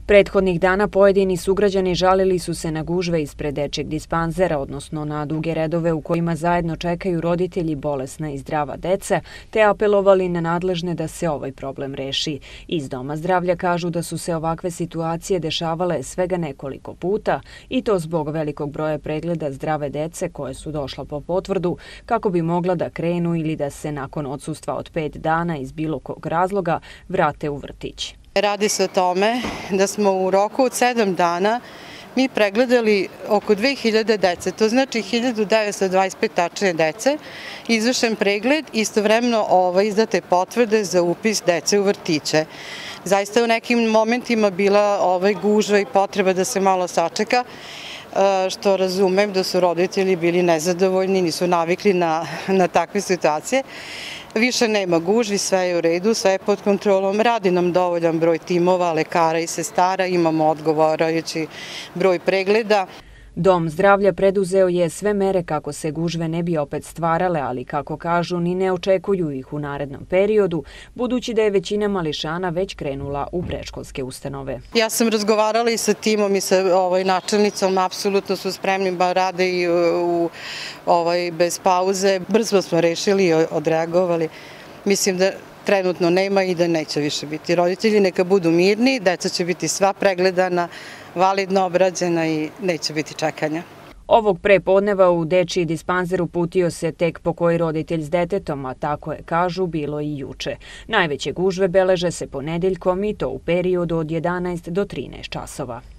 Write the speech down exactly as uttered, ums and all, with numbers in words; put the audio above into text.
Prethodnih dana pojedini sugrađani žalili su se na gužve ispred dečjeg dispanzera, odnosno na duge redove u kojima zajedno čekaju roditelji, bolesna i zdrava deca, te apelovali na nadležne da se ovaj problem reši. Iz Doma zdravlja kažu da su se ovakve situacije dešavale svega nekoliko puta i to zbog velikog broja pregleda zdrave dece koje su došla po potvrdu kako bi mogla da krenu ili da se nakon odsustva od pet dana iz bilo kog razloga vrate u vrtić. Radi se o tome da smo u roku od sedam dana mi pregledali oko dve hiljade dece, to znači hiljadu devetsto dvadeset pet tačne dece, izvršen pregled i istovremeno izdate potvrde za upis dece u vrtiće. Zaista u nekim momentima bila gužva i potreba da se malo sačeka, što razumem da su roditelji bili nezadovoljni, nisu navikli na, na takve situacije. Više nema gužvi, sve je u redu, sve je pod kontrolom, radi nam dovoljan broj timova, lekara i sestara, imamo odgovarajući broj pregleda. Dom zdravlja preduzeo je sve mere kako se gužve ne bi opet stvarale, ali kako kažu ni ne očekuju ih u narednom periodu, budući da je većina mališana već krenula u predškolske ustanove. Ja sam razgovarala i sa timom i sa načelnicom, apsolutno su spremni, ba rade i bez pauze. Brzo smo rešili i odreagovali. Mislim da trenutno nema i da neće više biti. Roditelji neka budu mirni, deca će biti sva pregledana, validno obrađena i neće biti čekanja. Ovog prepodneva u dečiji dispanzer uputio se tek po koji roditelj s detetom, a tako je, kažu, bilo i juče. Najveće gužve beleže se ponedeljkom i to u periodu od jedanaest do trinaest časova.